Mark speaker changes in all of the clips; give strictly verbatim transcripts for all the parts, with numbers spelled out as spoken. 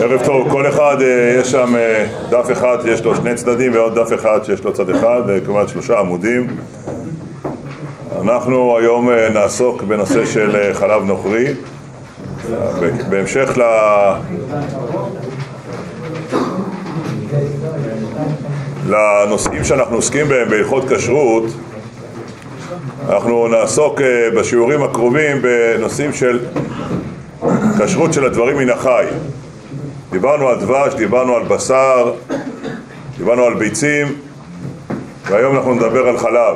Speaker 1: ערב טוב, כל אחד יש שם דף אחד שיש לו שני צדדים ועוד דף אחד שיש לו צד אחד, כמובן שלושה עמודים. אנחנו היום נעסוק בנושא של חלב נוכרי, בהמשך ל... לנושאים שאנחנו עוסקים בהם בהלכות כשרות. אנחנו נעסוק בשיעורים הקרובים בנושאים של כשרות של הדברים מן החי. דיברנו על דבש, דיברנו על בשר, דיברנו על ביצים, והיום אנחנו נדבר על חלב.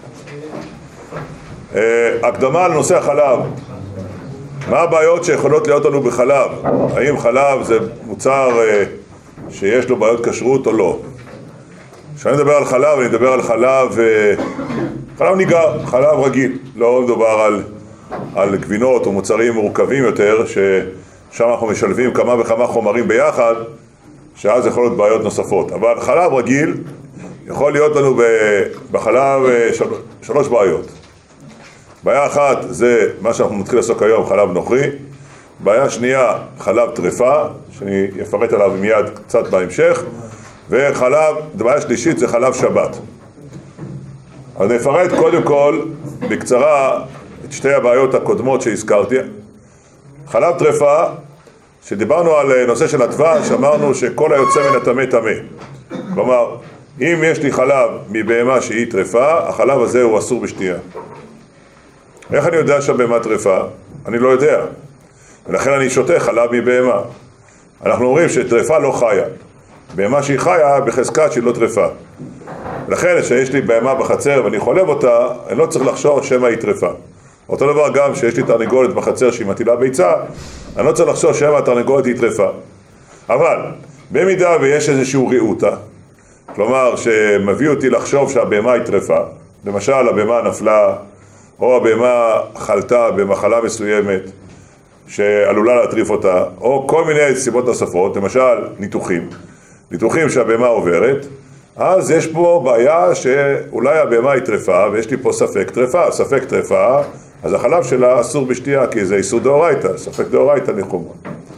Speaker 1: הקדמה על נושא החלב. מה הבעיות שיכולות להיות לנו בחלב? האם חלב זה מוצר שיש לו בעיות כשרות או לא? כשאני מדבר על חלב, אני מדבר על חלב, חלב ניגר, חלב רגיל. לא מדובר על, על גבינות או מוצרים מורכבים יותר, ששם אנחנו משלבים כמה וכמה חומרים ביחד, שאז יכול להיות בעיות נוספות. אבל חלב רגיל יכול להיות לנו בחלב של, שלוש בעיות. בעיה אחת זה מה שאנחנו מתחיל לעסוק היום, חלב נוכרי. בעיה שנייה, חלב טרפה, שאני אפרט עליו מיד קצת בהמשך. וחלב, בעיה שלישית זה חלב שבת. אז נפרט קודם כל בקצרה את שתי הבעיות הקודמות שהזכרתי. חלב טרפה, שדיברנו על נושא של הדבש, אמרנו שכל היוצא מן הטמא טמא. כלומר, אם יש לי חלב מבהמה שהיא טרפה, החלב הזה הוא אסור בשתייה. איך אני יודע שהבהמה טרפה? אני לא יודע. ולכן אני שותה חלב מבהמה. אנחנו אומרים שטרפה לא חיה. בהמה שהיא חיה בחזקת שהיא לא טרפה. לכן שיש לי בהמה בחצר ואני חולב אותה, אני לא צריך לחשוב שמה היא טרפה. אותו דבר גם שיש לי תרנגולת בחצר שהיא מטילה ביצה, אני לא צריך לחשוב שמה התרנגולת היא טרפה. אבל במידה ויש איזשהו ראותה, כלומר שמביא אותי לחשוב שהבהמה היא טרפה, למשל הבהמה נפלה או הבהמה חלתה במחלה מסוימת שעלולה להטריף אותה, או כל מיני סיבות נוספות, למשל ניתוחים. ניתוחים שהבהמה עוברת, אז יש פה בעיה שאולי הבהמה היא טרפה, ויש לי פה ספק טרפה. ספק טרפה, אז החלב שלה אסור בשתייה, כי זה איסור דאורייתא, ספק דאורייתא לחומרה.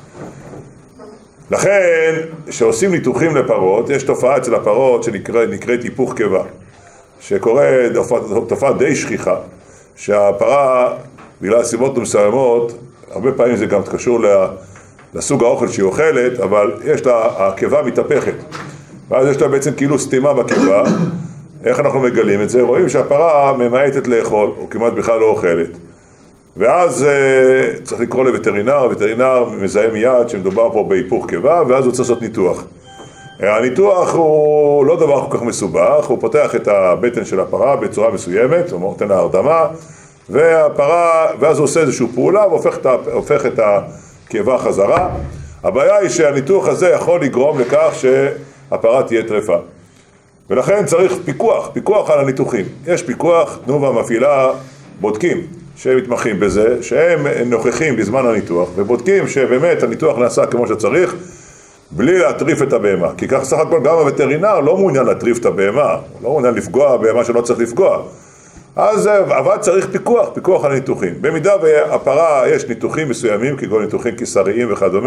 Speaker 1: לכן, כשעושים ניתוחים לפרות, יש תופעה אצל הפרות שנקראת היפוך קיבה, שקורה תופעה די שכיחה, שהפרה, בגלל סיבות מסוימות, הרבה פעמים זה גם קשור ל... לסוג האוכל שהיא אוכלת, אבל יש לה, הקיבה מתהפכת. ואז יש לה בעצם כאילו סתימה בקיבה. איך אנחנו מגלים את זה? רואים שהפרה ממעטת לאכול, או כמעט בכלל לא אוכלת. ואז אה, צריך לקרוא לווטרינר, הווטרינר מזהה מיד שמדובר פה בהיפוך קיבה, ואז הוא צריך לעשות ניתוח. הניתוח הוא לא דבר כל כך מסובך, הוא פותח את הבטן של הפרה בצורה מסוימת, הוא נותן לה הרדמה, והפרה, ואז הוא עושה איזושהי פעולה, והופך את, הופך את ה... קיבה חזרה. הבעיה היא שהניתוח הזה יכול לגרום לכך שהפרה תהיה טרפה. ולכן צריך פיקוח, פיקוח על הניתוחים. יש פיקוח, תנובה מפעילה בודקים שמתמחים בזה, שהם נוכחים בזמן הניתוח, ובודקים שבאמת הניתוח נעשה כמו שצריך, בלי להטריף את הבהמה. כי כך סך הכל גם הווטרינר לא מעוניין להטריף את הבהמה, לא מעוניין לפגוע בהמה שלא צריך לפגוע. אז אבל צריך פיקוח, פיקוח על הניתוחים. במידה והפרה יש ניתוחים מסוימים, כגון ניתוחים קיסריים וכדומה,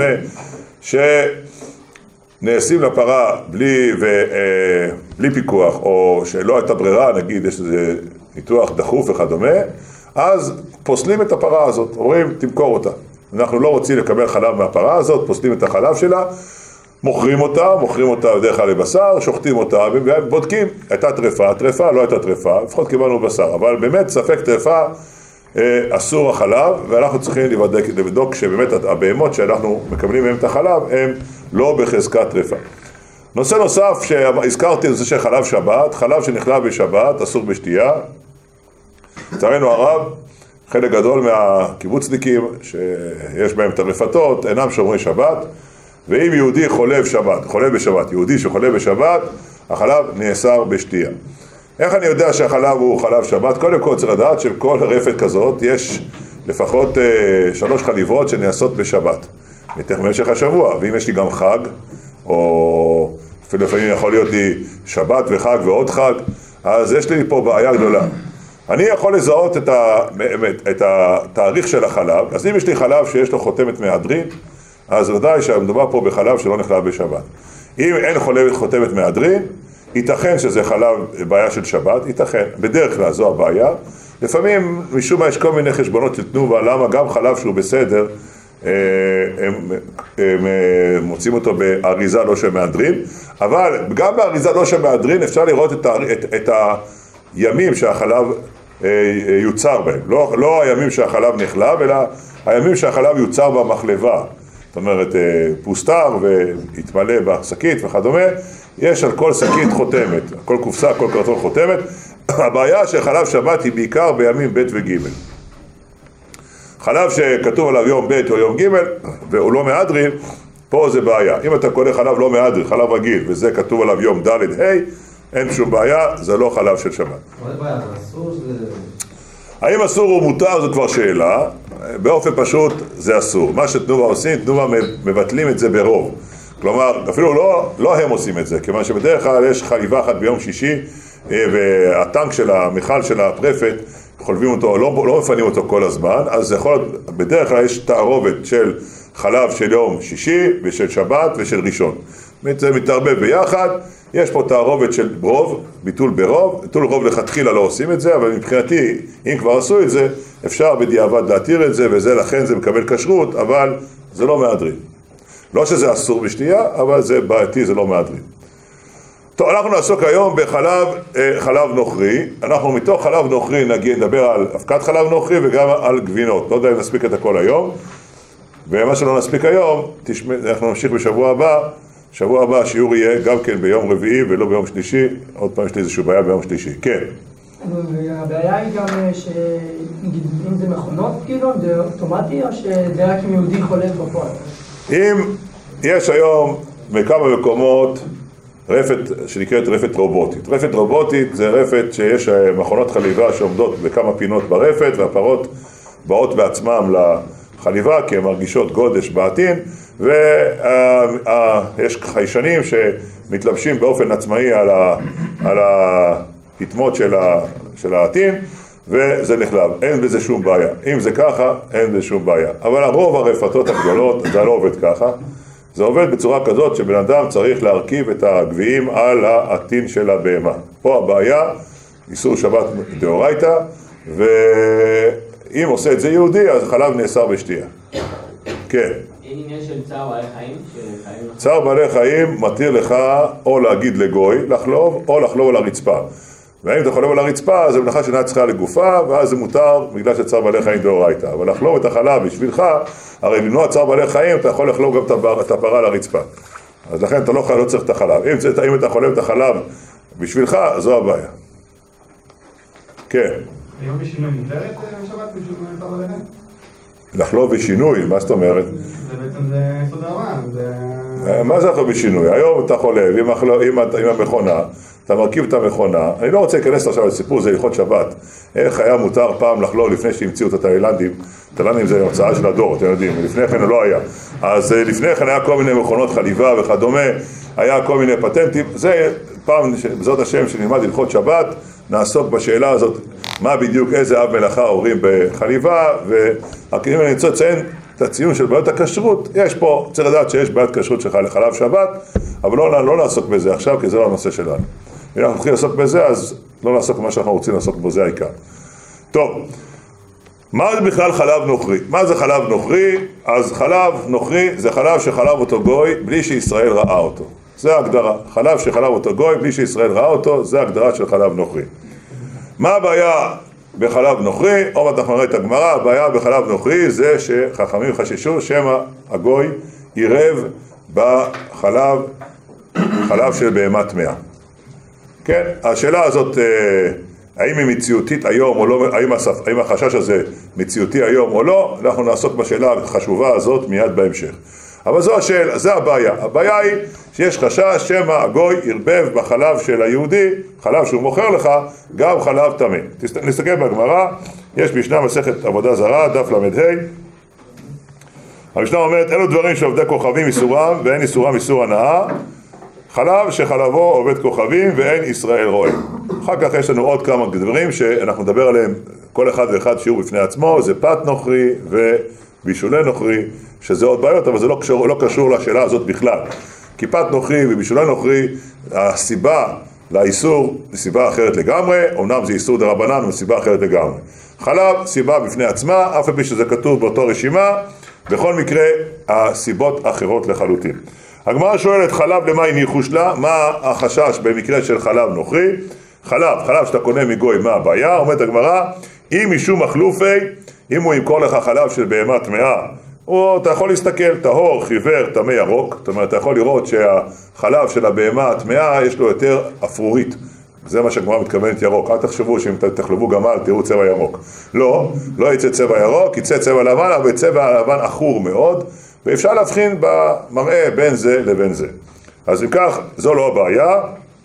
Speaker 1: שנעשים לפרה בלי, ו, בלי פיקוח, או שלא הייתה ברירה, נגיד יש איזה ניתוח דחוף וכדומה, אז פוסלים את הפרה הזאת, אומרים תמכור אותה. אנחנו לא רוצים לקבל חלב מהפרה הזאת, פוסלים את החלב שלה, מוכרים אותה, מוכרים אותה בדרך כלל לבשר, שוחטים אותה, ובודקים, הייתה טרפה, טרפה, לא הייתה טרפה, לפחות קיבלנו בשר, אבל באמת ספק טרפה אה, אסור החלב, ואנחנו צריכים לבדוק, לבדוק שבאמת הבהמות שאנחנו מקבלים מהם את החלב, הם לא בחזקת טרפה. נושא נוסף שהזכרתי זה שחלב שבת, חלב שנחלב בשבת, אסור בשתייה. לצערנו הרב, חלק גדול מהקיבוצניקים שיש בהם את הרפתות, אינם שומרי שבת, ואם יהודי חולב שבת, חולב בשבת, יהודי שחולב בשבת, החלב נאסר בשתייה. איך אני יודע שהחלב הוא חלב שבת? קודם כל צריך לדעת שבכל רפת כזאת יש לפחות אה, שלוש חליבות שנעשות בשבת, במשך השבוע. ואם יש לי גם חג, או אפילו לפעמים יכול להיות לי שבת וחג ועוד חג, אז יש לי פה בעיה גדולה. אני יכול לזהות את, ה, את התאריך של החלב. אז אם יש לי חלב שיש לו חותמת מהדרין, אז ודאי שמדובר פה בחלב שלא נחלב בשבת. אם אין חותמת מהדרין, ייתכן שזה חלב בעיה של שבת, ייתכן, בדרך כלל זו הבעיה. לפעמים משום מה יש כל מיני חשבונות של תנובה, למה גם חלב שהוא בסדר, הם, הם, הם מוצאים אותו באריזה לא של מהדרין, אבל גם באריזה לא של מהדרין אפשר לראות את, את, את הימים שהחלב יוצר בהם, לא, לא הימים שהחלב נחלב, אלא הימים שהחלב יוצר במחלבה. זאת אומרת, פוסטר והתמלא בשקית וכדומה, יש על כל שקית חותמת, כל קופסה, כל קרטון חותמת. הבעיה של חלב שבת היא בעיקר בימים ב' וג'. חלב שכתוב עליו יום ב' או יום ג' והוא לא מהדרין, פה זה בעיה. אם אתה קונה חלב לא מהדרין, חלב רגיל, וזה כתוב עליו יום ד' ה', אין שום בעיה, זה לא חלב של שבת.
Speaker 2: מה זה בעיה? זה אסור? זה...
Speaker 1: האם אסור או מותר זו כבר שאלה, באופן פשוט זה אסור. מה שתנובה עושים, תנובה מבטלים את זה ברוב. כלומר, אפילו לא, לא הם עושים את זה, כיוון שבדרך כלל יש חליבה אחת ביום שישי, והטנק של המכל של הפרפת, חולבים אותו, לא, לא מפנים אותו כל הזמן, אז יכול, בדרך כלל יש תערובת של חלב של יום שישי ושל שבת ושל ראשון. זה מתערבב ביחד, יש פה תערובת של רוב, ביטול ברוב, ביטול רוב לכתחילה לא עושים את זה, אבל מבחינתי, אם כבר עשו את זה, אפשר בדיעבד להתיר את זה, וזה לכן זה מקבל כשרות, אבל זה לא מהדרין. לא שזה אסור בשתייה, אבל זה בעייתי, זה לא מהדרין. טוב, אנחנו נעסוק היום בחלב חלב נוכרי. אנחנו מתוך חלב נוכרי נגיד, נדבר על אבקת חלב נוכרי וגם על גבינות. לא יודע אם נספיק את הכל היום. ומה שלא נספיק היום, תשמע, אנחנו נמשיך בשבוע הבא. שבוע הבא השיעור יהיה גם כן ביום רביעי ולא ביום שלישי. עוד פעם יש לי איזושהי בעיה ביום שלישי. כן.
Speaker 3: הבעיה היא גם שאם זה מכונות כאילו, זה אוטומטי או שזה רק אם יהודי חולף בפועל?
Speaker 1: אם יש היום בכמה מקומות רפת שנקראת רפת רובוטית. רפת רובוטית זה רפת שיש מכונות חליבה שעומדות בכמה פינות ברפת, והפרות באות בעצמם לחליבה כי הן מרגישות גודש בעתין, ויש חיישנים שמתלבשים באופן עצמאי על, ה, על הפטמות של, ה, של העתין, וזה נחלב. אין בזה שום בעיה. אם זה ככה, אין בזה שום בעיה. אבל הרוב הרפתות הגדולות, זה לא עובד ככה. זה עובד בצורה כזאת שבן אדם צריך להרכיב את הגביעים על העתין של הבהמה. פה הבעיה, איסור שבת דאורייתא, ואם עושה את זה יהודי, אז חלב נאסר בשתייה. כן.
Speaker 4: אין עניין של צער בעלי חיים?
Speaker 1: צער בעלי חיים מתיר לך או להגיד לגוי, לחלוב, או לחלוב על הרצפה. ואם אתה חולב על הרצפה, אז המלאכה שאינה צריכה לגופה, ואז זה מותר בגלל שצער בעלי חיים דאורייתא. אבל לחלוב את החלב בשבילך, הרי למנוע צער בעלי חיים, אתה יכול לחלוב גם את הפרה על הרצפה. אז לכן אתה לא, לא צריך את החלב. אם, אם אתה חולב את החלב בשבילך, זו הבעיה. כן.
Speaker 2: היום בשינוי מותרת בשבת בשינוי צער בעלי חיים?
Speaker 1: לחלוב בשינוי, מה זאת אומרת?
Speaker 2: זה בעצם זה סוד הרמה, זה...
Speaker 1: מה זה לחלוב בשינוי? היום אתה חולב עם, החלוב, עם, עם המכונה, אתה מרכיב את המכונה. אני לא רוצה להיכנס עכשיו לסיפור, זה הלכות שבת. איך היה מותר פעם לחלוב לפני שהמציאו את התאילנדים? תאילנדים זה הוצאה של הדור, אתם יודעים, לפני כן לא היה. אז לפני כן היה כל מיני מכונות חליבה וכדומה, היה כל מיני פטנטים. זה פעם, בזאת השם שנלמד הלכות שבת, נעסוק בשאלה הזאת, מה בדיוק, איזה אב מלאכה הורים בחליבה, והכימים אני רוצה לציין את הציון של בעיות הכשרות. יש פה, צריך לדעת שיש בעיות כשרות שלך לחלב שבת, אבל לא, לא נעסוק בזה עכשיו, כי זה לא הנושא שלנו. אם אנחנו נתחיל לעסוק בזה, אז לא נעסוק במה שאנחנו רוצים לעסוק בו, זה העיקר. טוב, מה זה בכלל חלב נוכרי? מה זה חלב נוכרי? אז חלב נוכרי זה חלב שחלב אותו גוי בלי שישראל ראה אותו. זה ההגדרה. חלב שחלב אותו גוי בלי שישראל ראה אותו, זה ההגדרה של חלב נוכרי. מה הבעיה בחלב נוכרי? עוד מעט אנחנו נראה את הגמרא. הבעיה בחלב נוכרי זה שחכמים חששו שמא הגוי עירב בחלב, חלב של בהמה טמאה. כן, השאלה הזאת, האם היא מציאותית היום או לא, האם, הסף, האם החשש הזה מציאותי היום או לא, אנחנו נעסוק בשאלה החשובה הזאת מיד בהמשך. אבל זו השאלה, זה הבעיה. הבעיה היא שיש חשש שמא הגוי ירבב בחלב של היהודי, חלב שהוא מוכר לך, גם חלב טמא. נסתכל בגמרא, יש משנה מסכת עבודה זרה, דף למד ה'. המשנה אומרת, אלו דברים שעובדי כוכבים איסורם ואין איסורם איסור הנאה, חלב שחלבו עובד כוכבים ואין ישראל רואה. אחר כך יש לנו עוד כמה דברים שאנחנו נדבר עליהם, כל אחד ואחד שיעור בפני עצמו, זה פת נוכרי בישולי נוכרי, שזה עוד בעיות, אבל זה לא קשור, לא קשור לשאלה הזאת בכלל. כיפת נוכרי ובישולי נוכרי, הסיבה לאיסור היא סיבה אחרת לגמרי, אמנם זה איסור דרבנן, אבל סיבה אחרת לגמרי. חלב, סיבה בפני עצמה, אף על פי שזה כתוב באותו רשימה, בכל מקרה, הסיבות אחרות לחלוטין. הגמרא שואלת, חלב למה הניחוש לה? מה החשש במקרה של חלב נוכרי? חלב, חלב שאתה קונה מגוי, מה הבעיה? אומרת הגמרא, אם משום מחלופי, אם הוא ימכור לך חלב של בהמה טמאה, או אתה יכול להסתכל, טהור, חיוור, טמא ירוק, זאת אומרת, אתה יכול לראות שהחלב של הבהמה הטמאה יש לו יותר אפרורית. זה מה שהגמרא מתכוונת ירוק. אל תחשבו שאם תחלבו גמל תראו צבע ירוק. לא, לא יצא צבע ירוק, יצא צבע לבן, אבל צבע לבן אחור מאוד, ואפשר להבחין במראה בין זה לבין זה. אז אם כך, זו לא הבעיה.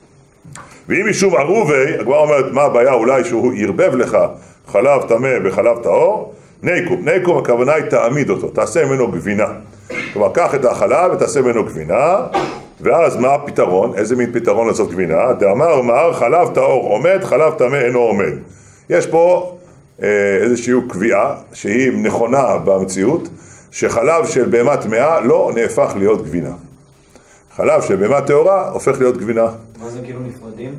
Speaker 1: ואם משום ערובי, הגמרא אומרת, מה הבעיה? אולי שהוא ירבב לך חלב טמא בחלב טהור, ניקום. ניקום הכוונה היא תעמיד אותו, תעשה ממנו גבינה. כלומר, קח את החלב ותעשה ממנו גבינה, ואז מה הפתרון? איזה מין פתרון לעשות גבינה? דאמר מר חלב טהור עומד, חלב טמא אינו עומד. יש פה אה, איזושהי קביעה שהיא נכונה במציאות, שחלב של בהמה טמאה לא נהפך להיות גבינה. חלב של בהמה טהורה הופך להיות גבינה.
Speaker 5: מה זה כאילו נפרדים?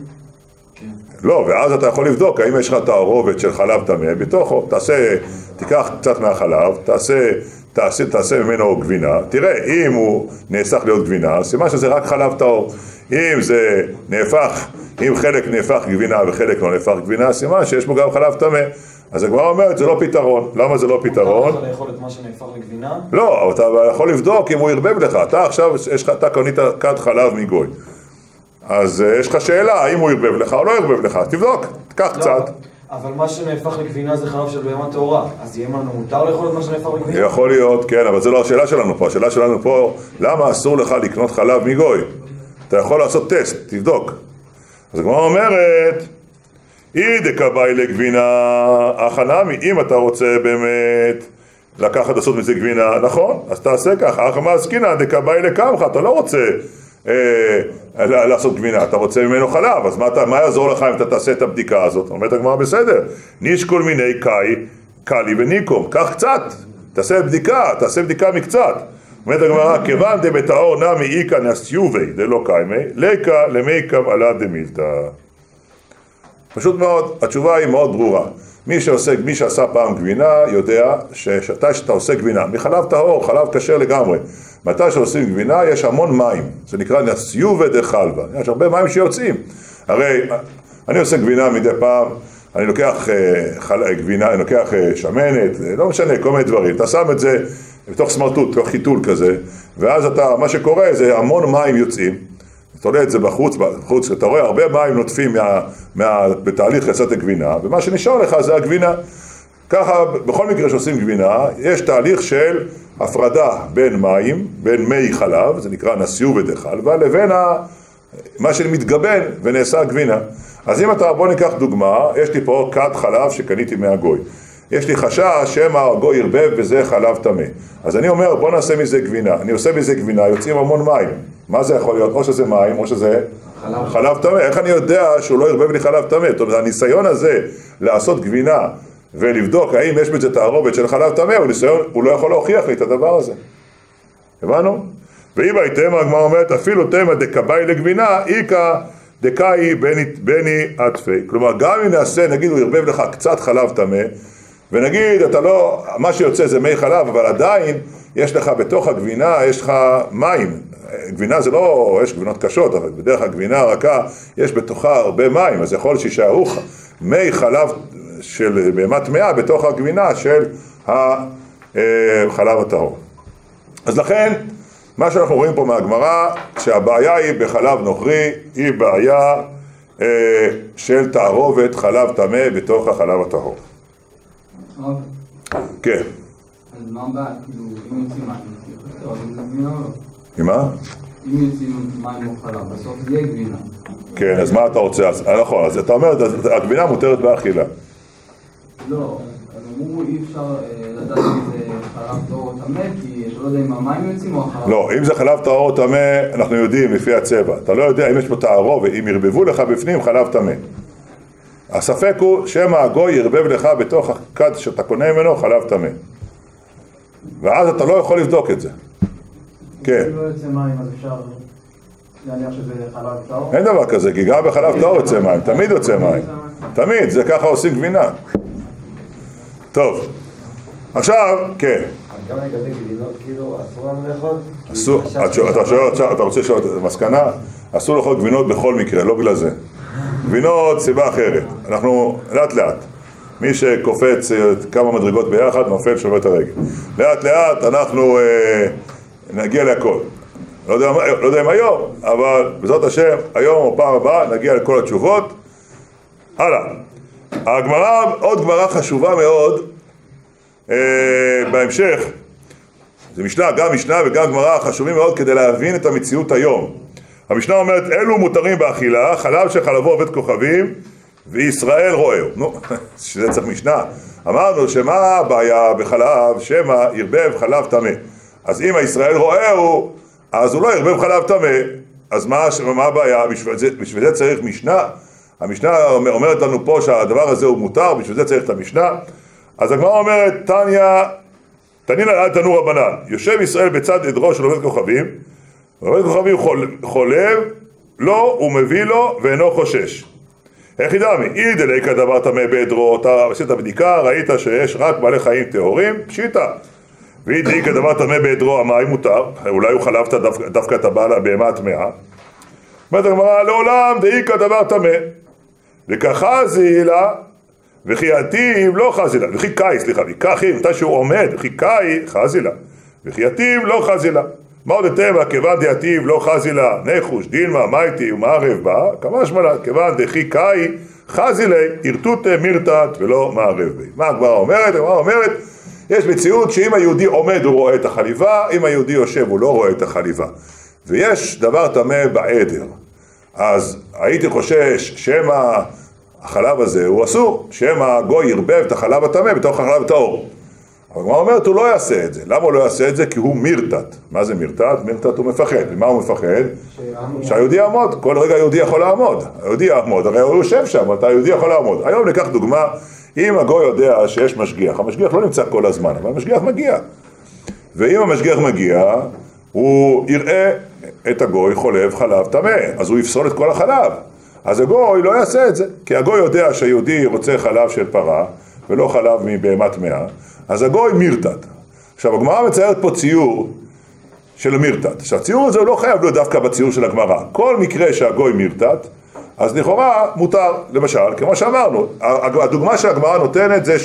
Speaker 1: לא, ואז אתה יכול לבדוק האם יש לך תערובת של חלב טמא בתוכו, תעשה, תיקח קצת מהחלב, תעשה, תעשה, תעשה ממנו גבינה, תראה, אם הוא נהפך להיות גבינה, סימן שזה רק חלב טהור. אם זה נהפך, אם חלק נהפך גבינה וחלק לא נהפך גבינה, סימן שיש בו גם חלב טמא. אז הגמרא אומרת, זה לא פתרון. למה זה לא פתרון?
Speaker 5: אתה יכול לאכול את מה שנהפך לגבינה?
Speaker 1: לא, אבל אתה יכול לבדוק אם הוא ירבב לך. אתה עכשיו, יש לך, אתה קונית כד חלב מגוי. אז יש לך שאלה, האם הוא ירבב לך או לא ירבב לך. תבדוק, תקח קצת.
Speaker 5: אבל מה שנהפך לגבינה זה חלב של בהמה טהורה. אז יהיה לנו מותר לאכול את מה שנהפך לגבינה?
Speaker 1: יכול להיות, כן, אבל זה לא השאלה שלנו פה. השאלה שלנו פה, למה אסור לך לקנות חלב מגוי? אתה יכול לעשות טסט, תבדוק. אז הגמרא אומרת, אי דקבאי לגבינה החנמי, אם אתה רוצה באמת לקחת לעשות מזה גבינה, נכון, אז תעשה ככה, אך מה עסקינן דקבאי לקמחה, אתה לא רוצה אה, לעשות גבינה, אתה רוצה ממנו חלב, אז מה, מה יעזור לך אם אתה תעשה את הבדיקה הזאת? אומרת הגמרא בסדר, נשקול מיני קאי, קלי וניקום, קח קצת, תעשה בדיקה, תעשה בדיקה מקצת. אומרת הגמרא, כיוון דבטהור נמי איקא נסיובי דלא קיימי, ליקא למייקם עלה דמילתא. פשוט מאוד, התשובה היא מאוד ברורה. מי שעושה, מי שעשה פעם גבינה יודע שמתי שאתה עושה גבינה, מחלב טהור, חלב כשר לגמרי, מתי שעושים גבינה יש המון מים, זה נקרא נסיובי דחלבה, יש הרבה מים שיוצאים. הרי אני עושה גבינה מדי פעם, אני לוקח חל, גבינה, אני לוקח שמנת, לא משנה, כל מיני דברים, אתה שם את זה בתוך סמרטוט, בתוך חיתול כזה, ואז אתה, מה שקורה זה המון מים יוצאים, אתה רואה את זה בחוץ, בחוץ, אתה רואה הרבה מים נוטפים מה, מה, בתהליך יצאת הגבינה, ומה שנשאר לך זה הגבינה. ככה, בכל מקרה שעושים גבינה, יש תהליך של הפרדה בין מים, בין מי חלב, זה נקרא נסיובי דחלבה, לבין ה, מה שמתגבן ונעשה גבינה. אז אם אתה, בוא ניקח דוגמה, יש לי פה כד חלב שקניתי מהגוי. יש לי חשש שמא הגוי ירבב וזה חלב טמא. אז אני אומר, בוא נעשה מזה גבינה. אני עושה מזה גבינה, יוצאים המון מים. מה זה יכול להיות? או שזה מים, או שזה חלב, חלב טמא. איך אני יודע שהוא לא ירבב לי חלב טמא? זאת אומרת, הניסיון הזה לעשות גבינה ולבדוק האם יש בזה תערובת של חלב טמא, הוא ניסיון, הוא לא יכול להוכיח לי את הדבר הזה. הבנו? ואם הייתם, הגמרא אומרת, אפילו תמה דקבאי לגבינה, איקא דקאי בני, בני עטפי. כלומר, גם אם נעשה, נגיד, הוא ירבב לך קצת חלב טמא, ונגיד, אתה לא, מה שיוצא זה מי חלב, אבל עדיין יש לך בתוך הגבינה, יש לך מים. גבינה זה לא, יש גבינות קשות, אבל בדרך כלל גבינה רכה, יש בתוכה הרבה מים, אז יכול שישארו מי חלב של בהמה טמאה בתוך הגבינה של החלב הטהור. אז לכן, מה שאנחנו רואים פה מהגמרא, שהבעיה היא בחלב נוכרי, היא בעיה אה, של תערובת חלב טמא בתוך החלב הטהור. כן.
Speaker 6: אז מה הבעיה? כאילו, אם יוצאים מים, אם זה גבינה או לא?
Speaker 1: עם מה?
Speaker 6: אם יוצאים מים או חלב, בסוף זה יהיה גבינה.
Speaker 1: כן, אז מה אתה רוצה? אז, נכון, אז אתה אומר, הגבינה מותרת באכילה.
Speaker 6: לא, אז אמרו אי אפשר לדעת אם זה חלב טהור או טמא, כי אתה לא יודע אם המים יוצאים או החלב.
Speaker 1: לא, אם זה חלב טהור או טמא, אנחנו יודעים לפי הצבע. אתה לא יודע אם יש פה תערובת, אם ירבבו לך בפנים חלב טמא. הספק הוא שמא הגוי ירבב לך בתוך הכד שאתה קונה ממנו חלב טמא. ואז אתה לא יכול לבדוק את זה. כן.
Speaker 2: אם לא יוצא מים, אז אפשר להניח שזה חלב טהור?
Speaker 1: אין דבר כזה, כי גם בחלב טהור יוצא מים, תמיד יוצא מים. תמיד, זה ככה עושים גבינה. טוב, עכשיו, כן.
Speaker 5: גם לגבי גבינות, כאילו, אסור לנו לאכול?
Speaker 1: אסור, אתה שואל עכשיו, אתה רוצה לשאול את המסקנה? אסור לאכול גבינות בכל מקרה, לא בגלל זה. גבינות, סיבה אחרת. אנחנו לאט לאט. מי שקופץ כמה מדרגות ביחד, נופל, שובר את הרגל. לאט לאט אנחנו אה, נגיע להכל. לא יודע, לא יודע אם היום, אבל בעזרת השם, היום או פעם הבאה נגיע לכל התשובות. הלאה. הגמרא, עוד גמרא חשובה מאוד, אה, בהמשך. זה משנה, גם משנה וגם גמרא חשובים מאוד כדי להבין את המציאות היום. המשנה אומרת, אלו מותרים באכילה, חלב שחלבו עובד כוכבים, וישראל רועהו. נו, שזה צריך משנה. אמרנו שמה הבעיה בחלב, שמה ירבב חלב טמא. אז אם הישראל רועהו, אז הוא לא ירבב חלב טמא. אז מה, מה הבעיה? בשביל זה, בשביל זה צריך משנה. המשנה אומרת לנו פה שהדבר הזה הוא מותר, בשביל זה צריך את המשנה. אז הגמרא אומרת, תניא, תנינא אל תנו רבנן, יושב ישראל בצד עדרו של עובד כוכבים, עובד כוכבים חול, חולב, לא, הוא מביא לו ואינו חושש. איך ידעמי? אי דליקא דבר טמא בעדרו, אתה עשית בדיקה, ראית שיש רק בעלי חיים טהורים, פשיטה. ואי דליקא דבר טמא בעדרו, המים מותר, אולי הוא חלבת דווקא, דווקא את הבעל הבהמה הטמאה. אומרת הגמרא, לעולם דאיקא דבר טמא, וכחזי לה, וכי עתיב לא חזי לה, וכי קאי, סליחה, וכי מתי שהוא עומד, וכי קאי חזי לה, וכי עתיב לא חזי לה. מה עוד אתם, כיוון דעתיב לא חזי לה, נחוש, דילמה, מייטי ומערב בה, כמה שמלה, כיוון דכי קאי חזי לה, ירטוט מירטט ולא מערב בה. מה הגמרא אומרת? הגמרא אומרת, יש מציאות שאם היהודי עומד הוא רואה את החליבה, אם היהודי יושב הוא לא רואה את החליבה. ויש דבר טמא בעדר. אז הייתי חושש שמה החלב הזה הוא אסור, שמה גוי ירבב את החלב הטמא בתוך החלב טהור. אבל הגמרא אומרת הוא לא יעשה את זה. למה הוא לא יעשה את זה? כי הוא מירטט. מה זה מירטט? מירטט הוא מפחד. ומה הוא מפחד? שהיהודי יעמוד. כל רגע היהודי יכול לעמוד. היהודי יעמוד, הרי הוא יושב שם, אתה היהודי יכול לעמוד. היום ניקח דוגמה, אם הגוי יודע שיש משגיח, המשגיח לא נמצא כל הזמן, אבל המשגיח מגיע. ואם המשגיח מגיע, הוא יראה את הגוי חולב חלב טמא, אז הוא יפסול את כל החלב. אז הגוי לא יעשה את זה, כי הגוי יודע שהיהודי רוצה חלב של פרה, ולא חלב מבהמה טמאה, אז הגוי מירטט. עכשיו, הגמרא מציירת פה ציור של מירטט. עכשיו, הציור הזה הוא לא חייב להיות דווקא בציור של הגמרא. כל מקרה שהגוי מירטט, אז לכאורה מותר, למשל, כמו שאמרנו, הדוגמה שהגמרא נותנת זה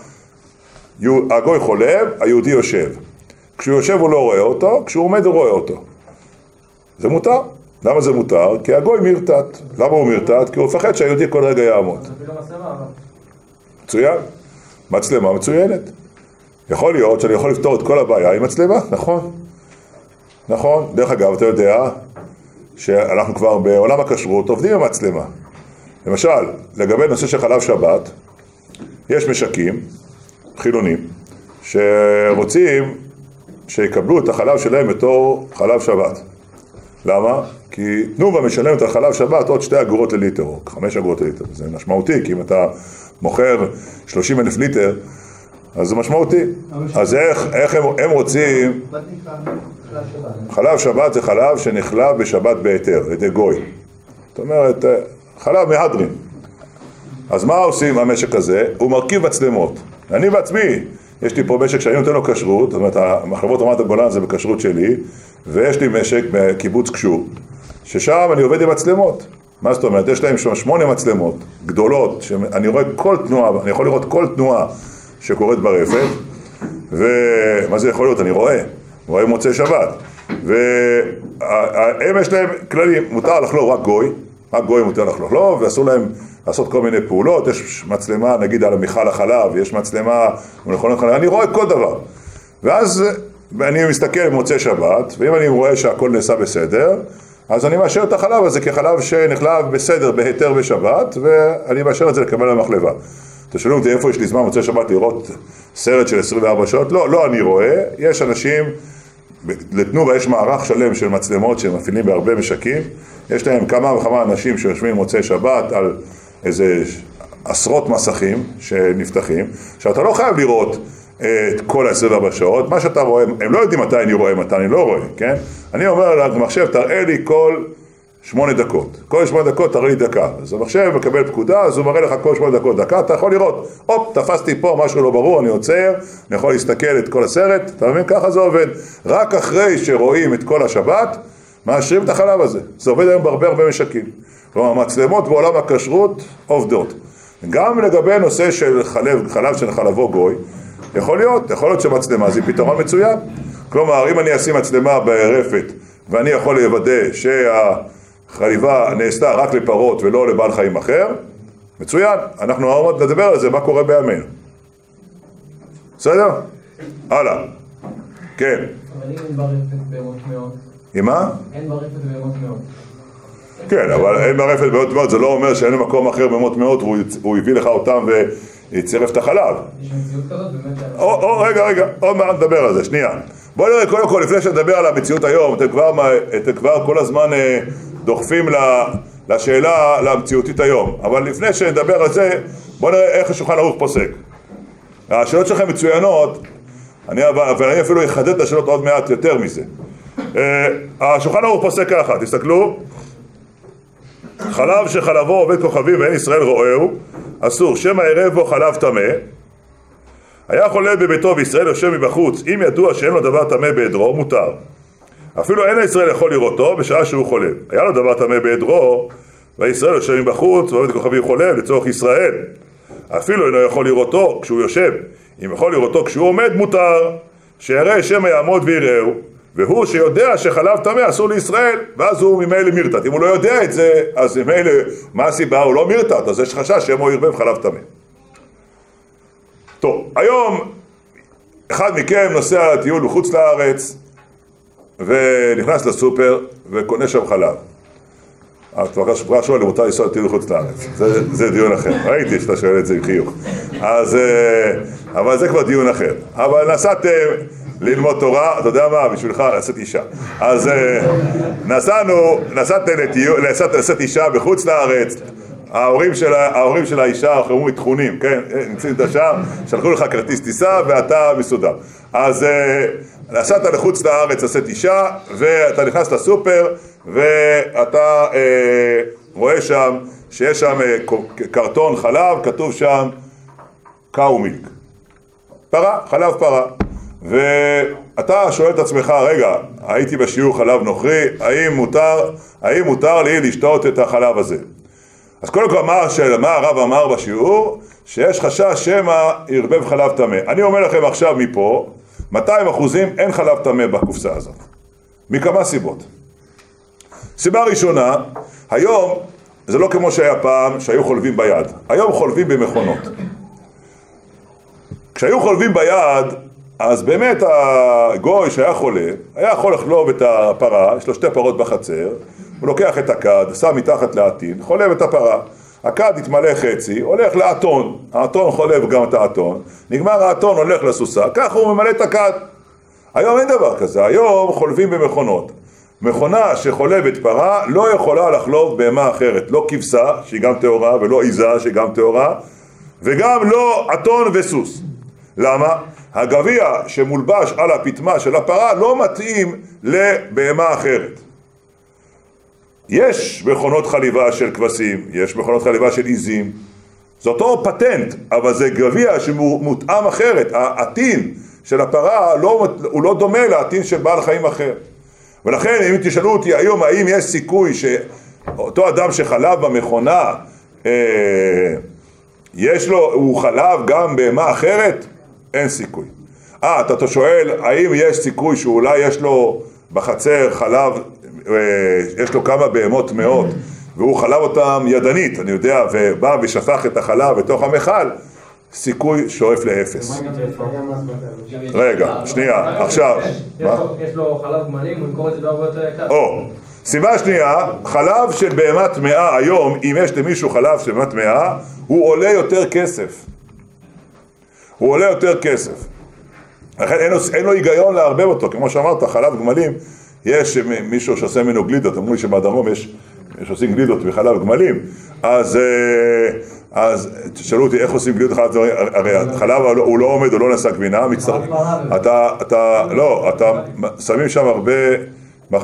Speaker 1: שהגוי חולב, היהודי יושב. כשהוא יושב הוא לא רואה אותו, כשהוא עומד הוא רואה אותו. זה מותר. למה זה מותר? כי הגוי מירטט. למה הוא מירטט? כי הוא מפחד שהיהודי כל רגע יעמוד. מצוין. מצלמה מצוינת. יכול להיות שאני יכול לפתור את כל הבעיה עם מצלמה, נכון? נכון. דרך אגב, אתה יודע שאנחנו כבר בעולם הכשרות עובדים עם מצלמה. למשל, לגבי נושא של חלב שבת, יש משקים חילונים שרוצים שיקבלו את החלב שלהם בתור חלב שבת. למה? כי תנובה משלמת על חלב שבת עוד שתי אגורות לליטר, או חמש אגורות לליטר. זה משמעותי, כי אם אתה מוכר שלושים אלף ליטר, אז זה משמעותי. אז איך, איך הם, הם רוצים... חלב שבת זה חלב שנחלב בשבת בהיתר, לידי גוי. זאת אומרת, חלב מהדרין. אז מה עושים המשק הזה? הוא מרכיב מצלמות. אני בעצמי, יש לי פה משק שאני נותן לו כשרות, זאת אומרת, המחלבות רמת הגולן זה בכשרות שלי, ויש לי משק בקיבוץ קשור, ששם אני עובד עם מצלמות. מה זאת אומרת? יש להם שם שמונה מצלמות גדולות, שאני רואה כל תנועה, אני יכול לראות כל תנועה שקורית ברפת, ומה זה יכול להיות? אני רואה, רואה מוצאי שבת, והם יש להם כללים, מותר לחלוב רק גוי, רק גוי מותר לחלוב, ואסור להם לעשות כל מיני פעולות, יש מצלמה נגיד על מיכל החלב, יש מצלמה, אני רואה כל דבר, ואז אני מסתכל במוצאי שבת, ואם אני רואה שהכל נעשה בסדר, אז אני מאשר את החלב הזה כחלב שנחלב בסדר, בהיתר בשבת, ואני מאשר את זה לקבל למחלבה. תשאלו אותי איפה יש לי זמן מוצאי שבת לראות סרט של עשרים וארבע שעות? לא, לא אני רואה, יש אנשים, לתנובה יש מערך שלם של מצלמות שמפעילים בהרבה משקים, יש להם כמה וכמה אנשים שיושבים מוצאי שבת על איזה עשרות מסכים שנפתחים, שאתה לא חייב לראות את כל ה-עשרים וארבע שעות, מה שאתה רואה, הם לא יודעים מתי אני רואה, מתי אני לא רואה, כן? אני אומר למחשב, תראה לי כל שמונה דקות, כל שמונה דקות תראה לי דקה, אז המחשב מקבל פקודה, אז הוא מראה לך כל שמונה דקות דקה, אתה יכול לראות, הופ, תפסתי פה משהו לא ברור, אני עוצר, אני יכול להסתכל את כל הסרט, אתה מבין? ככה זה עובד, רק אחרי שרואים את כל השבת, מאשרים את החלב הזה, זה עובד היום בהרבה הרבה משקים, כלומר, מצלמות בעולם הכשרות עובדות, גם לגבי נושא של חלב, חלב של חלבו גוי, יכול להיות, יכול להיות שמצלמה זה פתרון מצוין. כלומר, אם אני אשים מצלמה ברפת ואני יכול לוודא שהחליבה נעשתה רק לפרות ולא לבעל חיים אחר, מצוין. אנחנו עוד נדבר על זה, מה קורה בימינו. בסדר? הלאה. כן.
Speaker 6: אבל אם אין ברפת בהמות מאוד.
Speaker 1: עם מה?
Speaker 6: אין ברפת בהמות מאוד.
Speaker 1: כן, אבל אין ברפת בהמות מאוד, זה לא אומר שאין למקום אחר בהמות מאוד והוא הביא לך אותם ו... יצרף את החלב.
Speaker 6: יש מציאות כזאת באמת?
Speaker 1: או, או, רגע, רגע, עוד מעט נדבר על זה, שנייה. בואו נראה, קודם כל, לפני שנדבר על המציאות היום, אתם כבר, אתם כבר כל הזמן אה, דוחפים לשאלה, למציאותית היום. אבל לפני שנדבר על זה, בואו נראה איך השולחן ערוך פוסק. השאלות שלכם מצוינות, אני, ואני אפילו אחדד את השאלות עוד מעט יותר מזה. אה, השולחן ערוך פוסק ככה, תסתכלו. חלב שחלבו עובד כוכבים ואין ישראל רואהו, אסור, שמא ערב בו חלב טמא. היה חולה בביתו וישראל יושב מבחוץ, אם ידוע שאין לו דבר טמא בעדרו, מותר. אפילו אין ישראל יכול לראותו בשעה שהוא חולה. היה לו דבר טמא בעדרו, וישראל יושב מבחוץ, ועובד כוכבים חולה לצורך ישראל. אפילו אינו יכול לראותו כשהוא יושב. אם יכול לראותו כשהוא עומד, מותר. שיראה שמא יעמוד ויראהו. והוא שיודע שחלב טמא אסור לישראל, ואז הוא ממילא מרתת. אם הוא לא יודע את זה, אז ממילא, מה הסיבה? הוא לא מרתת, אז יש חשש שמו ירבב חלב טמא. טוב, היום אחד מכם נוסע לטיול בחוץ לארץ, ונכנס לסופר, וקונה שם חלב. את כבר שואל, מותר לנסוע לטיול בחוץ לארץ. זה, זה דיון אחר. ראיתי שאתה שואל את זה עם חיוך. אז, אבל זה כבר דיון אחר. אבל נסעתם ללמוד תורה, אתה יודע מה, בשבילך נסעת אישה. אז נסענו, נסעתם לטיול, נסעת אישה בחוץ לארץ, ההורים של, ההורים של האישה חרמו מתכונים, כן, נמצאים את השם, שלחו לך כרטיס טיסה ואתה מסודר. אז נסעת לחוץ לארץ, נסעת אישה, ואתה נכנס לסופר, ואתה אה, רואה שם שיש שם אה, קרטון חלב, כתוב שם קאו מילק. פרה, חלב פרה. ואתה שואל את עצמך, רגע, הייתי בשיעור חלב נוכרי, האם מותר, האם מותר לי לשתות את החלב הזה? אז קודם כל מה, מה הרב אמר בשיעור? שיש חשש שמא ירבב חלב טמא. אני אומר לכם עכשיו מפה, מאתיים אחוזים אין חלב טמא בקופסה הזאת. מכמה סיבות. סיבה ראשונה, היום זה לא כמו שהיה פעם שהיו חולבים ביד. היום חולבים במכונות. כשהיו חולבים ביד, אז באמת הגוי שהיה חולה, היה יכול לחלוב את הפרה, יש לו שתי פרות בחצר, הוא לוקח את הכד, שם מתחת לעטין, חולב את הפרה, הכד יתמלא חצי, הולך לאתון, האתון חולב גם את האתון, נגמר האתון הולך לסוסה, ככה הוא ממלא את הכד. היום אין דבר כזה, היום חולבים במכונות. מכונה שחולבת פרה לא יכולה לחלוב בהמה אחרת, לא כבשה שהיא גם טהורה ולא עיזה שהיא גם טהורה, וגם לא אתון וסוס. למה? הגביע שמולבש על הפטמה של הפרה לא מתאים לבהמה אחרת. יש מכונות חליבה של כבשים, יש מכונות חליבה של עיזים, זה אותו פטנט, אבל זה גביע שמותאם אחרת. העטין של הפרה לא, הוא לא דומה לעטין של בעל חיים אחר. ולכן אם תשאלו אותי היום האם יש סיכוי שאותו אדם שחלב במכונה אה, יש לו, הוא חלב גם בהמה אחרת? אין סיכוי. אה, אתה שואל האם יש סיכוי שאולי יש לו בחצר חלב, אה, יש לו כמה בהמות מאות והוא חלב אותם ידנית, אני יודע, ובא ושפך את החלב בתוך המכל, סיכוי שואף לאפס. רגע, שנייה, עכשיו.
Speaker 4: יש לו חלב גמלים, הוא ימכור את זה בהרבה יותר יקר.
Speaker 1: או, סיבה שנייה, חלב של בהמה טמאה היום, אם יש למישהו חלב של בהמה טמאה, הוא עולה יותר כסף. הוא עולה יותר כסף. לכן אין לו, אין לו היגיון להרבב אותו, כמו שאמרת, חלב גמלים, יש מישהו שעושה ממנו גלידות, אמרו לי שבדרום יש שעושים גלידות מחלב גמלים, אז, אז תשאלו אותי איך עושים גלידות מחלב, הרי החלב הוא לא עומד, הוא לא נעשה גבינה, מצטר... אתה, אתה, לא, אתה שמים שם הרבה מח...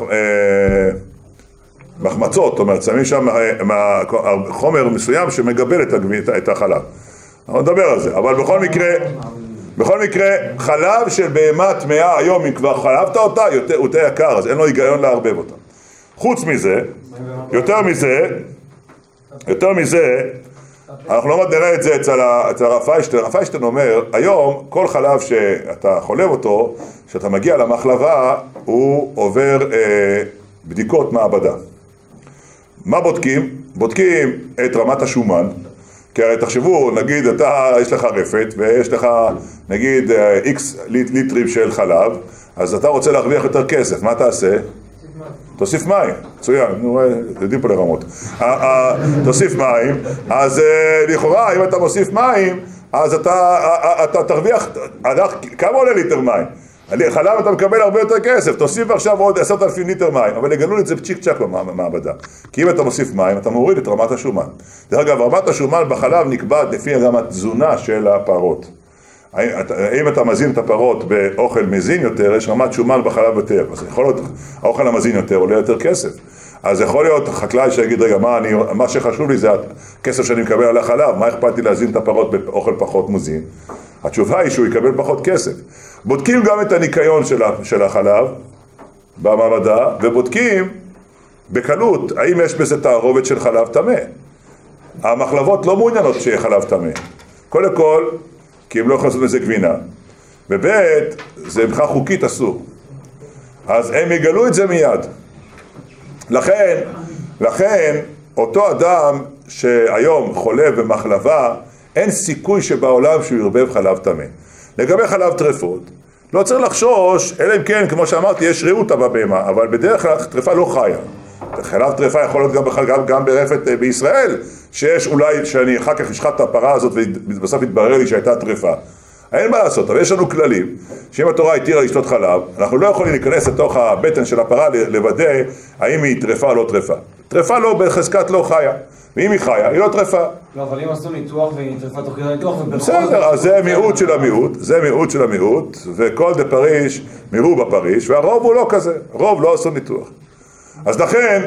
Speaker 1: מחמצות, זאת אומרת, שמים שם חומר מסוים שמגבל את, הגב... את החלב. אנחנו נדבר על זה, אבל בכל מקרה, בכל מקרה, חלב של בהמה טמאה היום, אם כבר חלבת אותה, יותר, הוא יותר יקר, אז אין לו היגיון לערבב אותה. חוץ מזה, יותר מזה, יותר מזה, אנחנו לא נראה את זה אצל, אצל הרב פיינשטיין. הרב פיינשטיין אומר, היום כל חלב שאתה חולב אותו, שאתה מגיע למחלבה, הוא עובר אה, בדיקות מעבדה. מה בודקים? בודקים את רמת השומן, כי הרי תחשבו, נגיד אתה, יש לך רפת, ויש לך נגיד איקס ליטרים של חלב, אז אתה רוצה להרוויח יותר כסף, מה תעשה? תוסיף מים, מצוין, נו, יודעים פה לרמות. תוסיף מים, אז לכאורה, אם אתה מוסיף מים, אז אתה תרוויח, כמה עולה ליטר מים? חלב אתה מקבל הרבה יותר כסף, תוסיף עכשיו עוד עשרת אלפים ליטר מים, אבל יגלו את זה צ'יק צ'ק במעבדה. כי אם אתה מוסיף מים, אתה מוריד את רמת השומן. דרך אגב, רמת השומן בחלב נקבעת לפי רמת תזונה של הפרות. אם אתה מזין את הפרות באוכל מזין יותר, יש רמת שומן בחלב יותר. אז יכול להיות, האוכל המזין יותר עולה יותר כסף. אז יכול להיות חקלאי שיגיד, רגע, מה, אני, מה שחשוב לי זה הכסף שאני מקבל על החלב, מה אכפת לי להזין את הפרות באוכל פחות מזין? התשובה היא שהוא יקבל פחות כסף. בודקים גם את הניקיון של החלב במעבדה, ובודקים בקלות האם יש בזה תערובת של חלב טמא. המחלבות לא מעוניינות שיהיה חלב טמא. קודם כל, כי הם לא יכולים לעשות בזה גבינה. ובית, זה בכלל חוקית אסור. אז הם יגלו את זה מיד. לכן, לכן, אותו אדם שהיום חולה במחלבה, אין סיכוי שבעולם שהוא ירבב חלב טמא. לגבי חלב טרפות, לא צריך לחשוש, אלא אם כן, כמו שאמרתי, יש ריאותה בבהמה, אבל בדרך כלל טרפה לא חיה. חלב טרפה יכול להיות גם, גם, גם ברפת בישראל, שיש אולי, שאני אחר כך אשחט את הפרה הזאת ובסוף יתברר לי שהייתה טרפה. אין מה לעשות, אבל יש לנו כללים, שאם התורה התירה לשתות חלב, אנחנו לא יכולים להיכנס לתוך הבטן של הפרה לוודא האם היא טרפה או לא טרפה. טרפה לא בחזקת לא חיה, ואם היא חיה, היא לא טרפה.
Speaker 5: לא, אבל אם עשו ניתוח והיא טרפה תוך כדי ניתוח
Speaker 1: בסדר, אז זה מיעוט של המיעוט, זה מיעוט של המיעוט, וכל דה פריש מיעו בפריש, והרוב הוא לא כזה, רוב לא עשו ניתוח. אז לכן,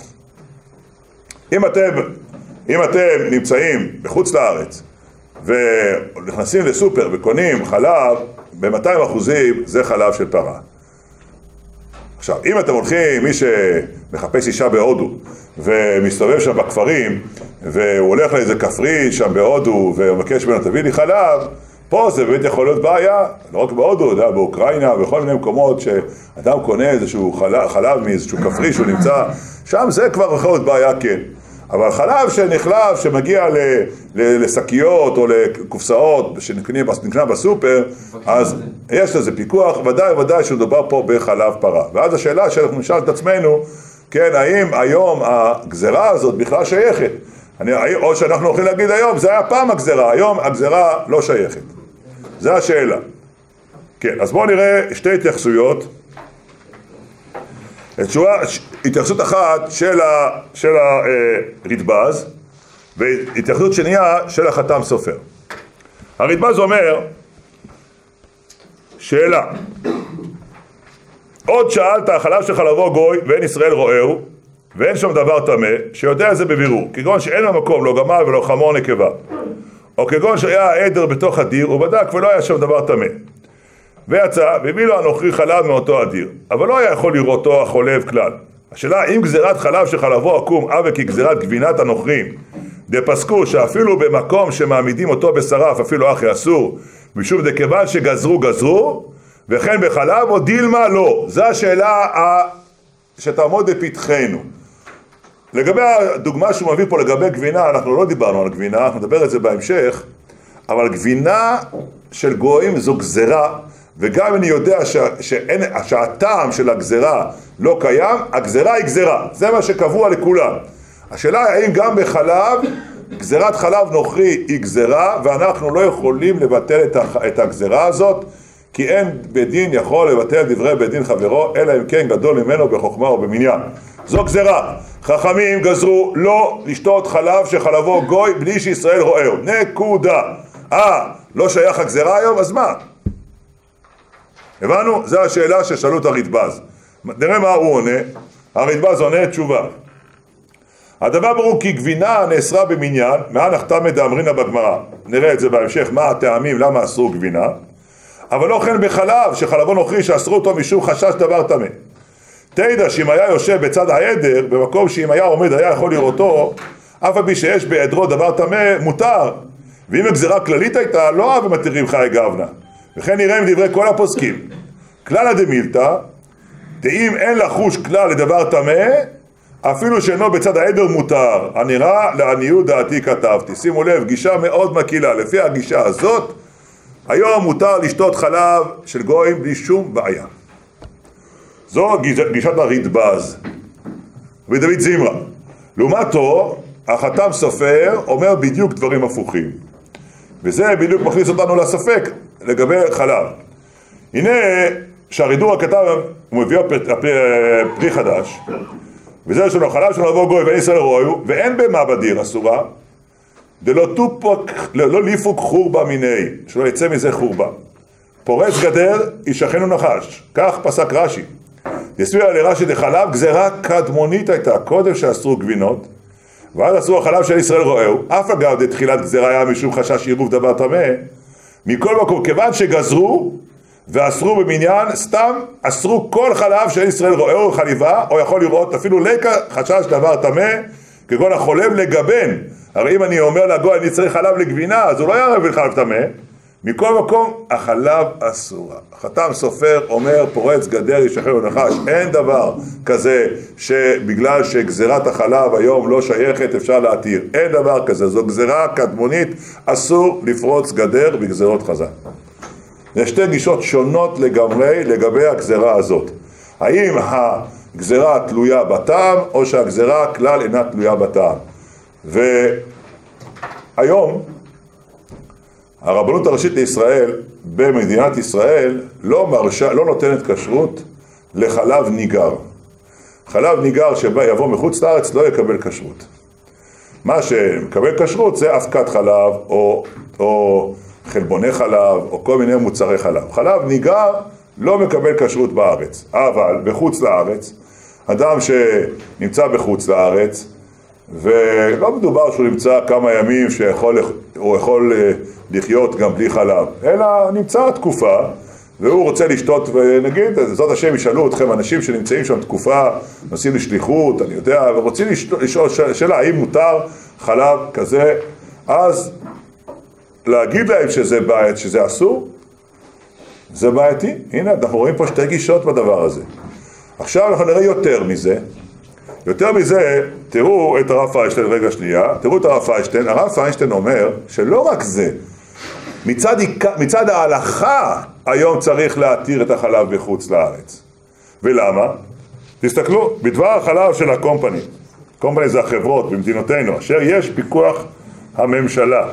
Speaker 1: אם אתם, אם אתם נמצאים בחוץ לארץ, ונכנסים לסופר וקונים חלב, ב-מאתיים אחוזים זה חלב של פרה. עכשיו, אם אתם הולכים, מי שמחפש אישה בהודו, ומסתובב שם בכפרים, והוא הולך לאיזה כפרי שם בהודו, ומבקש ממנו, תביא לי חלב, פה זה באמת יכול להיות בעיה, לא רק בהודו, יודע, באוקראינה, בכל מיני מקומות שאדם קונה איזשהו חלב, חלב מאיזשהו כפרי שהוא נמצא, שם זה כבר יכול להיות בעיה, כן. אבל חלב שנחלב, שמגיע לשקיות או לקופסאות שנקנה בסופר, אז יש לזה פיקוח, ודאי ודאי שמדובר פה בחלב פרה. ואז השאלה שאנחנו נשאל את עצמנו, כן, האם היום הגזרה הזאת בכלל שייכת? אני, או שאנחנו הולכים להגיד היום, זה היה פעם הגזרה, היום הגזרה לא שייכת. זה השאלה. כן, אז בואו נראה שתי התייחסויות. תשובה, התייחסות אחת של, ה, של הרדב"ז, והתייחסות שנייה של החתם סופר. הרדב"ז אומר, שאלה, עוד שאלת החלב של חלבו גוי ואין ישראל רואהו, ואין שם דבר טמא, שיודע זה בבירור, כגון שאין במקום לא גמל ולא חמור נקבה, או כגון שהיה עדר בתוך הדיר, הוא בדק ולא היה שם דבר טמא. ויצא, והביא לו הנוכרי חלב מאותו הדיר, אבל לא היה יכול לראותו החולב כלל. השאלה, אם גזירת חלב שחלבו עקום אבה כגזירת גבינת הנוכרים, דפסקו שאפילו במקום שמעמידים אותו בשרף, אפילו אחי אסור, משום דכיוון שגזרו גזרו, וכן בחלב או דילמה לא. זו השאלה שתעמוד בפתחנו. לגבי הדוגמה שהוא מביא פה לגבי גבינה, אנחנו לא דיברנו על גבינה, אנחנו נדבר את זה בהמשך, אבל גבינה של גויים זו גזירה, וגם אני יודע ש... שאין... שהטעם של הגזירה לא קיים, הגזירה היא גזירה, זה מה שקבוע לכולם. השאלה היא האם גם בחלב, גזירת חלב נוכרי היא גזירה, ואנחנו לא יכולים לבטל את, הח... את הגזירה הזאת, כי אין בית דין יכול לבטל דברי בית דין חברו, אלא אם כן גדול ממנו בחוכמה או במניין. זו גזרה. חכמים גזרו לא לשתות חלב שחלבו גוי בלי שישראל רואהו. נקודה. אה, לא שייך הגזרה היום? אז מה? הבנו? זו השאלה ששאלו את הרדב"ז. נראה מה הוא עונה. הרדב"ז עונה תשובה. הדבר ברור כי גבינה נאסרה במניין, מה נחתמא דאמרינא בגמרא. נראה את זה בהמשך, מה הטעמים, למה אסרו גבינה. אבל לא כן בחלב, שחלבו נוכרי שאסרו אותו משום חשש דבר טמא. תדע שאם היה יושב בצד העדר, במקום שאם היה עומד היה יכול לראותו, אף על פי שיש בעדרו דבר טמא, מותר. ואם הגזירה כללית הייתה, לא אהב ומתירים חיי גבנה. וכן נראה עם דברי כל הפוסקים. כלל דמילתא, דאם אין לחוש כלל לדבר טמא, אפילו שאינו בצד העדר מותר. הנראה לעניות דעתי כתבתי. שימו לב, גישה מאוד מקילה. לפי הגישה הזאת, היום מותר לשתות חלב של גויים בלי שום בעיה. זו גישת הרדב"ז ודוד זמרה. לעומתו, החתם סופר אומר בדיוק דברים הפוכים. וזה בדיוק מכניס אותנו לספק לגבי חלב. הנה שהרידור הכתב הוא מביא פרי חדש, וזה יש לנו חלב של לבוא גוי ואין ישראל רואהו, ואין במה בדיר אסורה, דלא תופוק, לא ליפוק חורבה מיני, שלא יצא מזה חורבה. פורץ גדר, ישכנו נחש. כך פסק רש"י. יסביר על רש"י דחלב, גזירה קדמונית הייתה, קודם שאסרו גבינות, ואז אסרו החלב של ישראל רואהו, אף אגב דתחילת גזירה היה משום חשש עירוב דבר טמא, מכל מקום, כיוון שגזרו ואסרו במניין, סתם אסרו כל חלב של ישראל רואהו חליבה, או יכול לראות אפילו לקה חשש דבר טמא, כגון החולב לגבן. הרי אם אני אומר לגוי אני צריך חלב לגבינה, אז הוא לא יערב לחלב טמא. מכל מקום, החלב אסורה. חתם סופר אומר, פורץ גדר ישחרר ונחש. אין דבר כזה שבגלל שגזירת החלב היום לא שייכת, אפשר להתיר. אין דבר כזה. זו גזירה קדמונית, אסור לפרוץ גדר בגזירות חז"ל. יש שתי גישות שונות לגמרי לגבי הגזירה הזאת. האם הגזירה תלויה בטעם, או שהגזירה כלל אינה תלויה בטעם. והיום, הרבנות הראשית לישראל במדינת ישראל לא מרשה, לא נותנת כשרות לחלב ניגר. חלב ניגר שבא יבוא מחוץ לארץ לא יקבל כשרות. מה שמקבל כשרות זה אבקת חלב או, או חלבוני חלב או כל מיני מוצרי חלב. חלב ניגר לא מקבל כשרות בארץ, אבל בחוץ לארץ, אדם שנמצא בחוץ לארץ, ולא מדובר שהוא נמצא כמה ימים שהוא יכול לחיות גם בלי חלב, אלא נמצא תקופה והוא רוצה לשתות, ונגיד, זאת השם ישאלו אתכם אנשים שנמצאים שם תקופה, נוסעים לשליחות, אני יודע, ורוצים לשאול שאלה האם מותר חלב כזה, אז להגיד להם שזה בעייתי, שזה אסור, זה בעייתי. הנה, אנחנו רואים פה שתי גישות בדבר הזה. עכשיו אנחנו נראה יותר מזה. יותר מזה, תראו את הרב פיינשטיין, רגע שנייה, תראו את הרב פיינשטיין. הרב פיינשטיין אומר שלא רק זה, מצד, מצד ההלכה היום צריך להתיר את החלב בחוץ לארץ. ולמה? תסתכלו, בדבר החלב של הקומפני, קומפני זה החברות במדינותינו, אשר יש פיקוח הממשלה.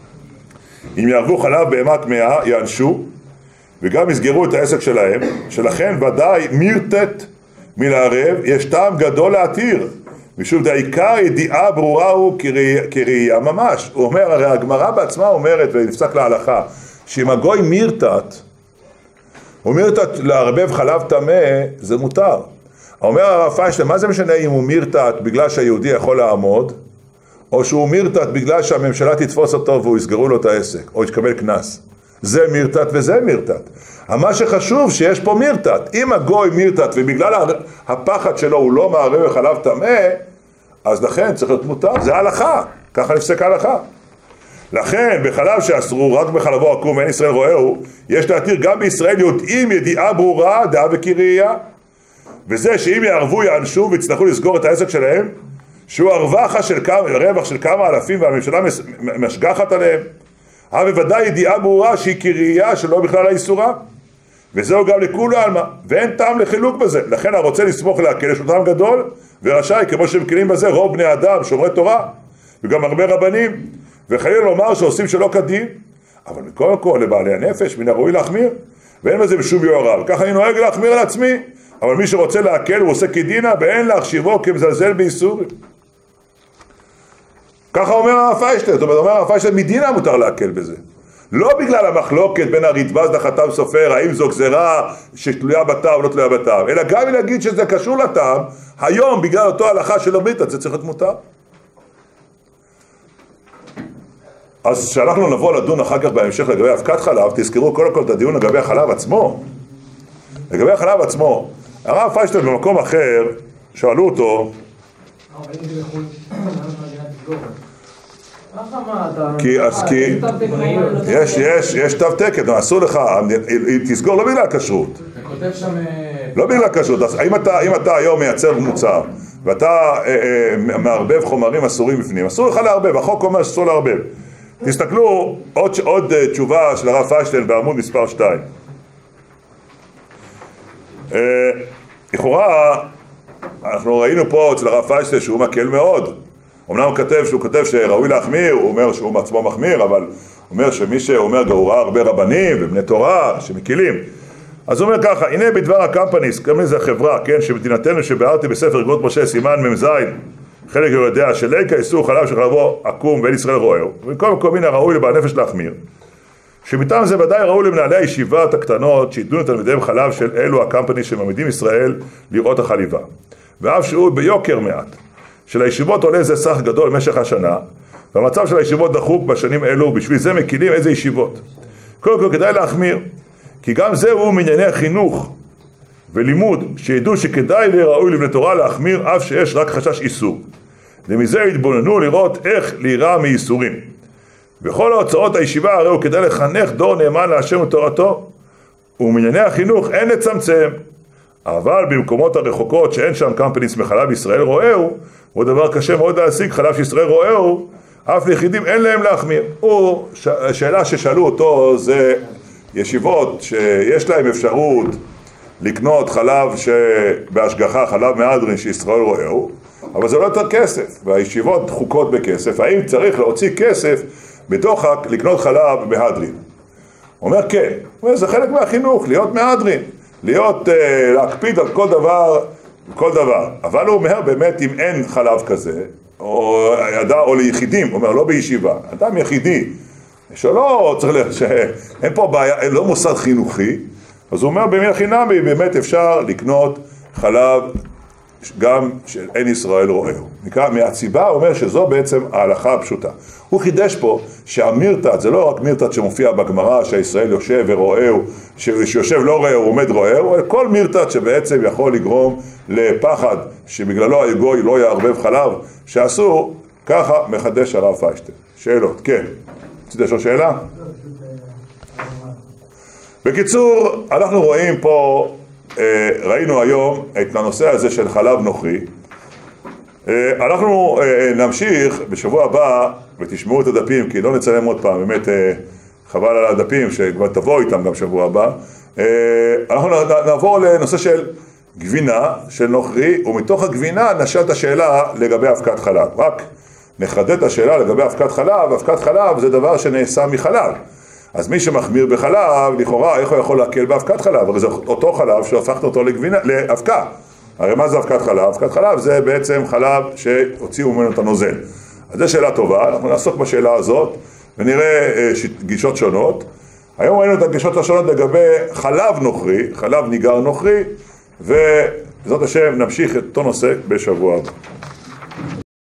Speaker 1: אם יערבו חלב בהמת מאה, יענשו, וגם יסגרו את העסק שלהם, שלכן ודאי מירטט מלערב, יש טעם גדול להתיר, משום דעיקר ידיעה ברורה הוא כראייה ממש. הוא אומר, הרי הגמרא בעצמה אומרת, ונפסק להלכה, שאם הגוי מירטט, הוא מירטט לערבב חלב טמא, זה מותר. אומר הרב פיינשטיין, מה זה משנה אם הוא מירטט בגלל שהיהודי יכול לעמוד, או שהוא מירטט בגלל שהממשלה תתפוס אותו והוא יסגרו לו את העסק, או יקבל כנס. זה מירטט וזה מירטט. מה שחשוב שיש פה מירטט. אם הגוי מירטט ובגלל הפחד שלו הוא לא מערב בחלב טמא, אז לכן צריך להיות מותר. זה הלכה. ככה נפסק ההלכה. לכן בחלב שאסרו רק בחלבו עקום אין ישראל רואהו, יש להתיר גם בישראל יודעים ידיעה ברורה, דעה וכראייה. וזה שאם יערבו יענשו ויצטרכו לסגור את העסק שלהם, שהוא הרווח של כמה, רווח של כמה אלפים והממשלה משגחת עליהם, אבל בוודאי ידיעה ברורה שהיא כראייה שלא בכלל האיסורה, וזהו גם לכולו עלמא, ואין טעם לחילוק בזה. לכן הרוצה לסמוך להקל יש לו טעם גדול, ורשאי כמו שמקלים בזה רוב בני אדם שומרי תורה, וגם הרבה רבנים, וחלילה לומר שעושים שלא כדין, אבל מכל מקום לבעלי הנפש מן הראוי להחמיר. ואין בזה בשום יוהרה. וככה אני נוהג להחמיר על עצמי, אבל מי שרוצה להקל הוא עושה כדינה, ואין להחשיבו כמזלזל באיסורים. ככה אומר הרב פיינשטיין, זאת אומרת, אומר הרב פיינשטיין, מדינה מותר להקל בזה. לא בגלל המחלוקת בין הרדב"ז לחתם סופר, האם זו גזירה שתלויה בטעם או לא תלויה בטעם, אלא גם אם להגיד שזה קשור לטעם, היום בגלל אותו הלכה של הברית, זה צריך להיות מותר. אז כשאנחנו נבוא לדון אחר כך בהמשך לגבי אבקת חלב, תזכרו קודם כל את הדיון לגבי החלב עצמו. לגבי החלב עצמו, הרב פיינשטיין במקום אחר, שאלו אותו, כי אז כי יש יש יש תו תקן, אסור לך, תסגור לא בגלל כשרות, לא בגלל כשרות. אז אם אתה אם אתה היום מייצר מוצר ואתה מערבב חומרים אסורים בפנים, אסור לך לערבב, החוק אומר שאסור לערבב. תסתכלו עוד עוד תשובה של הרב פיינשטיין בעמוד מספר שתיים. לכאורה אנחנו ראינו פה אצל הרב פיינשטיין שהוא מקל מאוד. אמנם הוא כתב שהוא כתב שראוי להחמיר, הוא אומר שהוא עצמו מחמיר, אבל הוא אומר שמי שאומר גאורה הרבה רבנים ובני תורה שמקילים. אז הוא אומר ככה, הנה בדבר הקמפניס, קמפניס זה החברה, כן, שבדינתנו שבארתי בספר גרות משה סימן ממזין, חלק הוא יודע שליקה איסור חלב שחלבו עקום ואין ישראל רואהו, ומכל מקום מן הראוי לבעל נפש להחמיר. שמטעם זה ודאי ראוי למנהלי הישיבות הקטנות שיתנו לתלמידיהם חלב של אלו הקמפניס שמעמידים ישראל לראות החליבה. ואף שהוא ביוקר מעט. של הישיבות עולה זה סך גדול במשך השנה, והמצב של הישיבות דחוק בשנים אלו, בשביל זה מקילים איזה ישיבות. קודם כל כדאי להחמיר, כי גם זהו מענייני חינוך ולימוד, שידעו שכדאי וראוי לבני תורה להחמיר, אף שיש רק חשש איסור. ומזה התבוננו לראות איך להיראה מאיסורים. בכל ההוצאות הישיבה הרי הוא כדאי לחנך דור נאמן להשם ותורתו, ומענייני החינוך אין לצמצם. אבל במקומות הרחוקות שאין שם קמפניס מחלב ישראל רואהו, הוא דבר קשה מאוד להשיג חלב שישראל רואהו, אף ליחידים אין להם להחמיר. הוא, השאלה ששאלו אותו זה ישיבות שיש להם אפשרות לקנות חלב שבהשגחה, חלב מהדרין שישראל רואהו, אבל זה לא יותר כסף, והישיבות דחוקות בכסף, האם צריך להוציא כסף בדוחק לקנות חלב מהדרין? הוא אומר כן, הוא אומר, זה חלק מהחינוך, להיות מהדרין. להיות, uh, להקפיד על כל דבר, כל דבר. אבל הוא אומר באמת אם אין חלב כזה, או ידע, או ליחידים, הוא אומר לא בישיבה, אדם יחידי, שלא צריך, לה, שאין פה בעיה, אין לא מוסד חינוכי, אז הוא אומר במין חינמי באמת אפשר לקנות חלב גם של אין ישראל רואהו. מהציבה הוא אומר שזו בעצם ההלכה הפשוטה. הוא חידש פה שהמירתת, זה לא רק מירתת שמופיע בגמרא שהישראל יושב ורואהו, שיושב לא רואהו, עומד רואהו, אלא כל מירתת שבעצם יכול לגרום לפחד שבגללו הגוי לא יערבב חלב, שאסור, ככה מחדש הרב פיינשטיין. שאלות, כן. רצית לשאול שאלה? בקיצור, אנחנו רואים פה, ראינו היום את הנושא הזה של חלב נוכרי. אנחנו נמשיך בשבוע הבא ותשמעו את הדפים, כי לא נצלם עוד פעם, באמת חבל על הדפים שכבר תבואו איתם גם שבוע הבא. אנחנו נעבור לנושא של גבינה של נוכרי, ומתוך הגבינה נשאל את השאלה לגבי אבקת חלב. רק נחדד את השאלה לגבי אבקת חלב. אבקת חלב זה דבר שנעשה מחלב, אז מי שמחמיר בחלב, לכאורה איך הוא יכול להקל באבקת חלב? הרי זה אותו חלב שהפכת אותו לגבינה, לאבקה. הרי מה זה אבקת חלב? אבקת חלב זה בעצם חלב שהוציאו ממנו את הנוזל. אז זו שאלה טובה, אנחנו נעסוק בשאלה הזאת ונראה גישות שונות. היום ראינו את הגישות השונות לגבי חלב נוכרי, חלב ניגר נוכרי, וזאת השם נמשיך את אותו נושא בשבוע הבא.